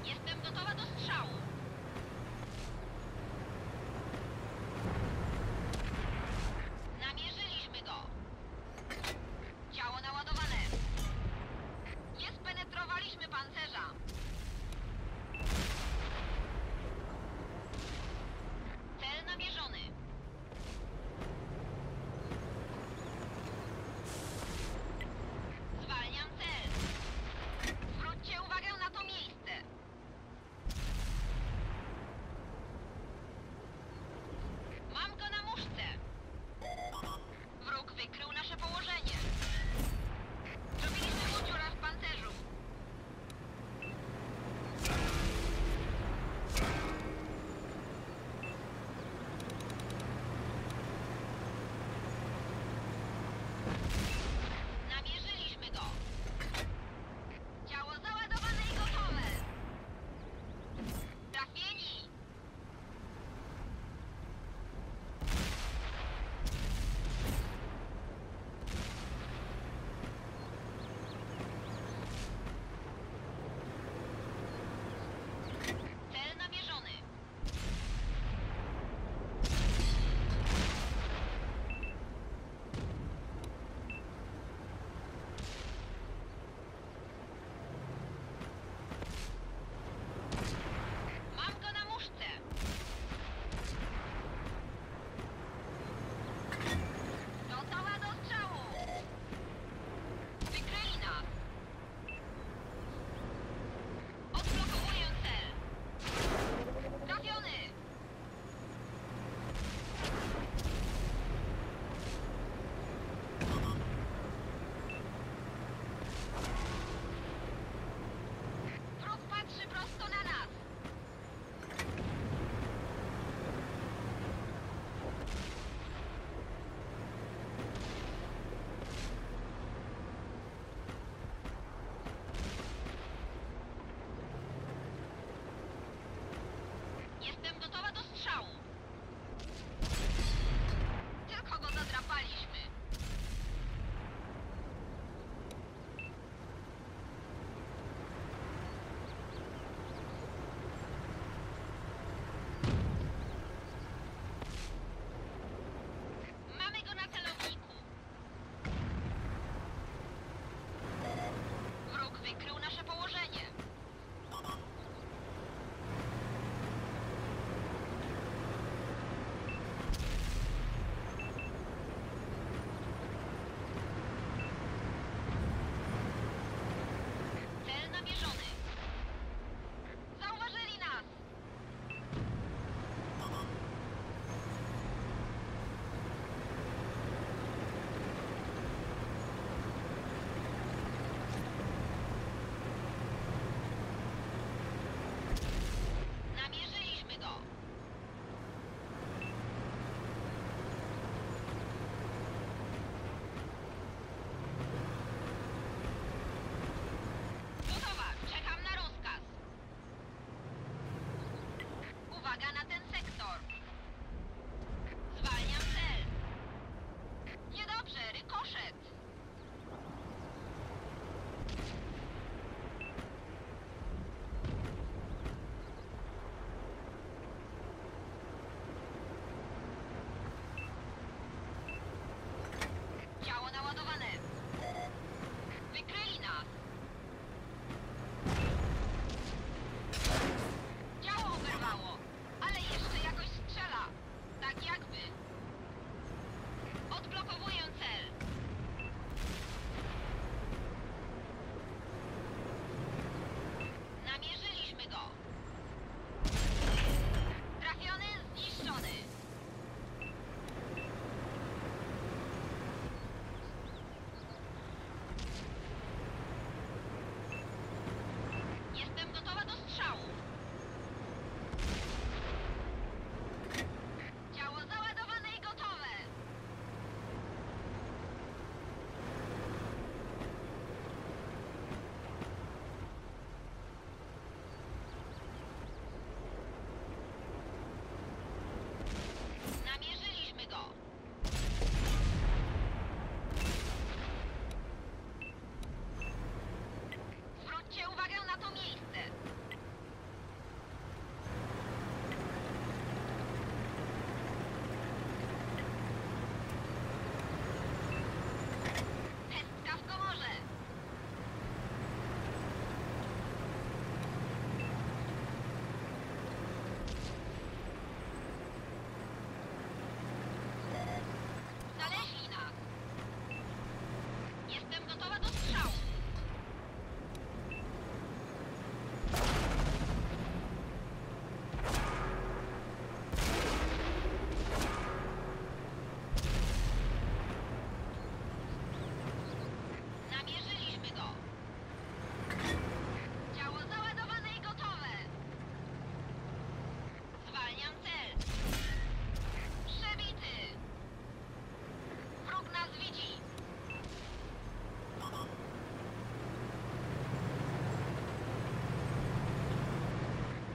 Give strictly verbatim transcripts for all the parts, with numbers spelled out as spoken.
Jestem gotowa do strzału. Namierzyliśmy go. Działo naładowane. Nie spenetrowaliśmy pancerza. Cel namierzony. Zwalniam cel. Zwróćcie uwagę na to miejsce. Mam go na muszce. Wróg wykrył nasze położenie. Zrobiliśmy mu dziurę w pancerzu. Namierzyliśmy go. Działo załadowane i gotowe. Trafieni. Cel namierzony. Mam go na muszce. Gotowa do strzału. Wykryli nas. Odblokowuję cel. Trafiony. Wróg patrzy prosto na nas. Jestem gotowa do strzału. Tylko go zadrapaliśmy. Mamy go na celowniku. Wróg wykrył nasze położenie.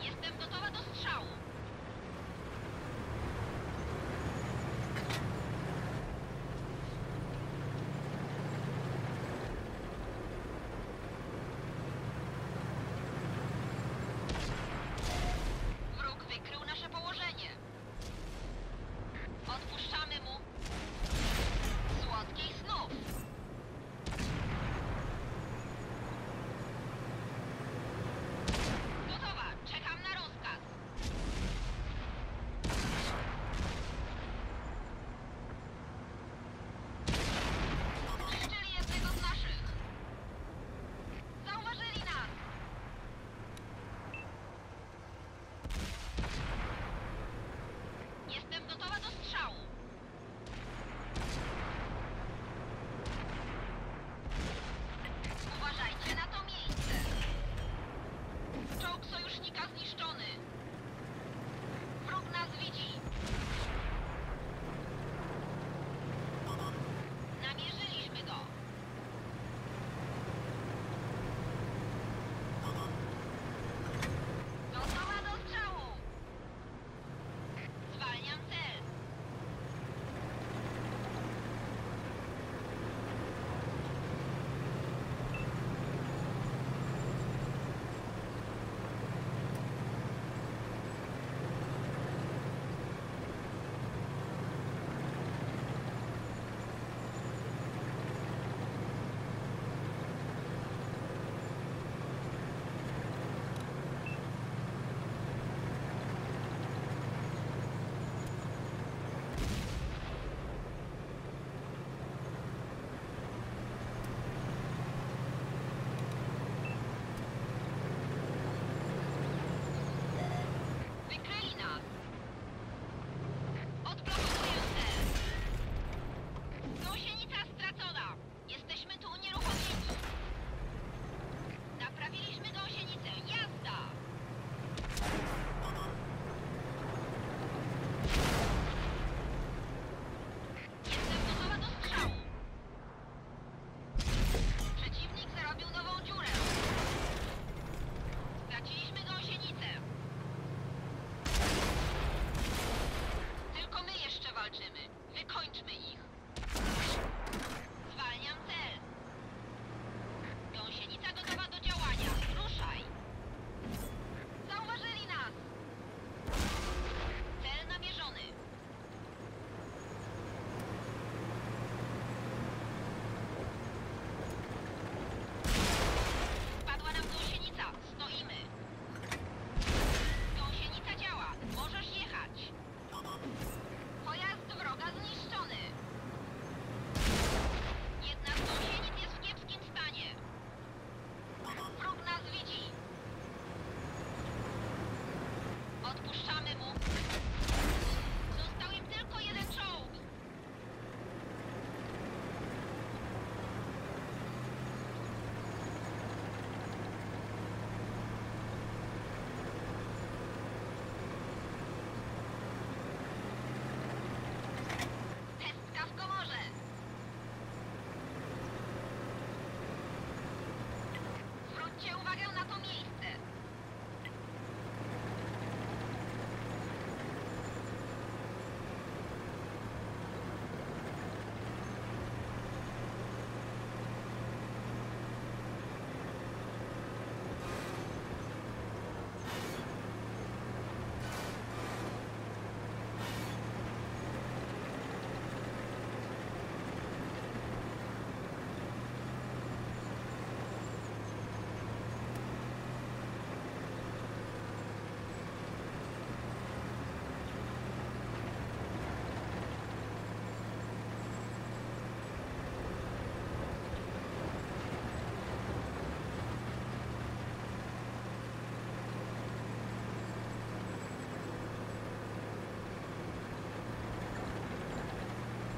Jestem gotowa do strzału. Wróg wykrył nasze położenie. Odpuszczamy mu. Słodkich snów. Gotowa. Czekam na rozkaz. Zniszczyli jednego z naszych. Zauważyli nas. Jestem gotowa do strzału. Uważajcie na to miejsce. Czołg sojusznika zniszczony. Wróg nas widzi. Namierzyliśmy go. Gotowa do strzału. Zwalniam cel. Wykryli nas. Odblokowuję cel. Gąsienica stracona. Jesteśmy tu unieruchomieni. Naprawiliśmy gąsienicę. Jazda! Jestem gotowa do strzału. Przeciwnik zarobił nową dziurę. Straciliśmy gąsienicę. Tylko my jeszcze walczymy. Wykończmy ich. Zwalniam cel. Gąsienica gotowa do działania. Ruszaj. Zauważyli nas. Cel namierzony. Spadła nam gąsienica. Stoimy. Gąsienica działa. Możesz jechać. Pojazd wroga zniszczony. Jedna z gąsienic jest w kiepskim stanie. Wróg nas widzi. Odpuszczamy mu. Został im tylko jeden czołg. Pestka w komorze. Zwróćcie uwagę na to miejsce.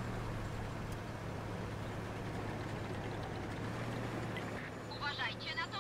Uważajcie na to